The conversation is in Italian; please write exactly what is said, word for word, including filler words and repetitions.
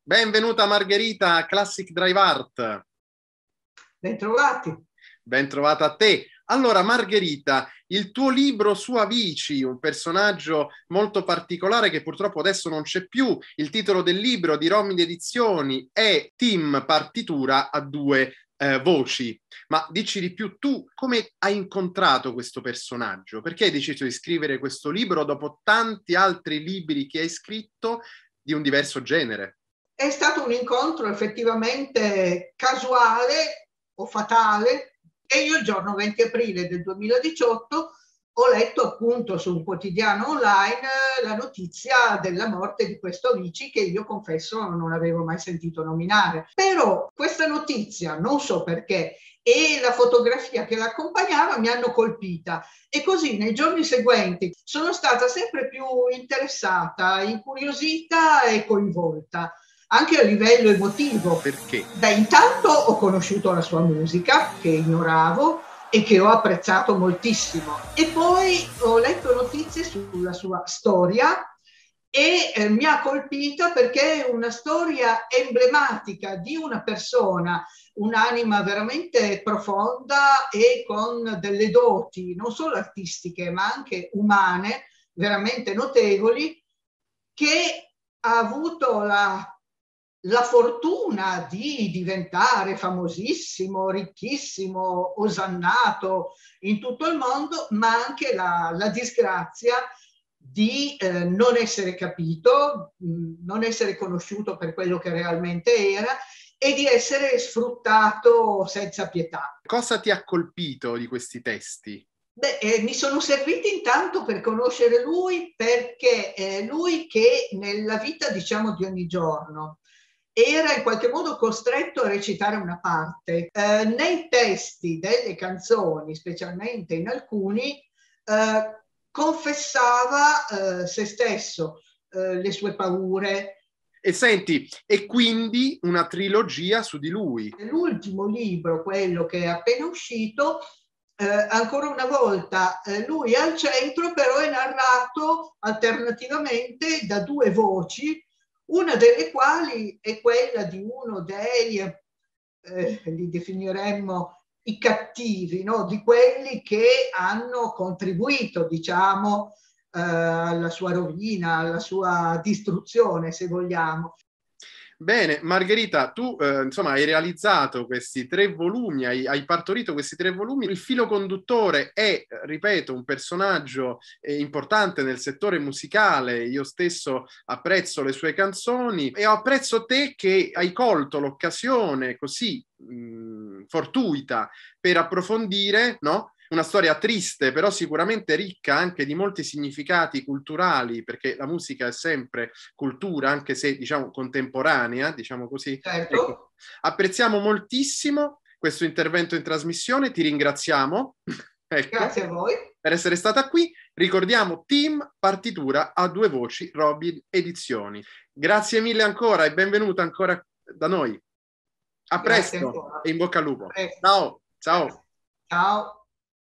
Benvenuta Margherita a Classic Drive Art. Bentrovati. Bentrovata a te. Allora Margherita, il tuo libro su Avicii, un personaggio molto particolare che purtroppo adesso non c'è più, il titolo del libro di Romilly Edizioni è Team Partitura a due eh, voci. Ma dici di più, tu come hai incontrato questo personaggio? Perché hai deciso di scrivere questo libro dopo tanti altri libri che hai scritto di un diverso genere? È stato un incontro effettivamente casuale o fatale e io il giorno venti aprile del duemiladiciotto ho letto appunto su un quotidiano online la notizia della morte di questo Avicii che io confesso non avevo mai sentito nominare. Però questa notizia, non so perché, e la fotografia che l'accompagnava mi hanno colpita e così nei giorni seguenti sono stata sempre più interessata, incuriosita e coinvolta. Anche a livello emotivo. Perché? Da intanto ho conosciuto la sua musica, che ignoravo e che ho apprezzato moltissimo. E poi ho letto notizie sulla sua storia e eh, mi ha colpita perché è una storia emblematica di una persona, un'anima veramente profonda e con delle doti non solo artistiche ma anche umane, veramente notevoli, che ha avuto la la fortuna di diventare famosissimo, ricchissimo, osannato in tutto il mondo, ma anche la, la disgrazia di eh, non essere capito, mh, non essere conosciuto per quello che realmente era e di essere sfruttato senza pietà. Cosa ti ha colpito di questi testi? Beh, eh, mi sono serviti intanto per conoscere lui, perché eh, lui che nella vita, diciamo, di ogni giorno era in qualche modo costretto a recitare una parte. Eh, nei testi delle canzoni, specialmente in alcuni, eh, confessava eh, se stesso, eh, le sue paure. E senti, e quindi una trilogia su di lui. L'ultimo libro, quello che è appena uscito, eh, ancora una volta eh, lui è al centro, però è narrato alternativamente da due voci, una delle quali è quella di uno dei, eh, li definiremmo i cattivi, no? Di quelli che hanno contribuito, diciamo, eh, alla sua rovina, alla sua distruzione, se vogliamo. Bene, Margherita, tu eh, insomma hai realizzato questi tre volumi, hai, hai partorito questi tre volumi. Il filo conduttore è, ripeto, un personaggio eh, importante nel settore musicale. Io stesso apprezzo le sue canzoni e apprezzo te che hai colto l'occasione così mh, fortuita per approfondire, no? Una storia triste, però sicuramente ricca anche di molti significati culturali, perché la musica è sempre cultura, anche se diciamo contemporanea, diciamo così. Certo. Ecco, apprezziamo moltissimo questo intervento in trasmissione, ti ringraziamo. Ecco, grazie a voi per essere stata qui. Ricordiamo Team Partitura a due voci, Romilly Edizioni. Grazie mille ancora e benvenuta ancora da noi. A grazie presto ancora. e in bocca al lupo. Ciao, ciao. Ciao.